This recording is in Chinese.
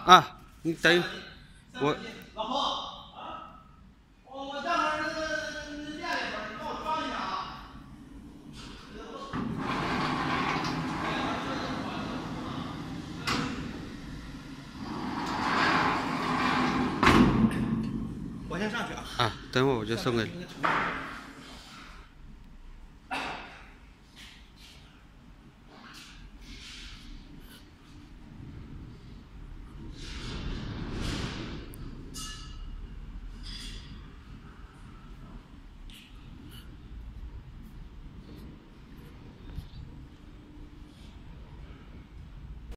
啊，你等我。 老婆啊，我待会儿那个练一会儿，你帮我装一下啊。我先上去啊。 啊，等会儿我就送给你。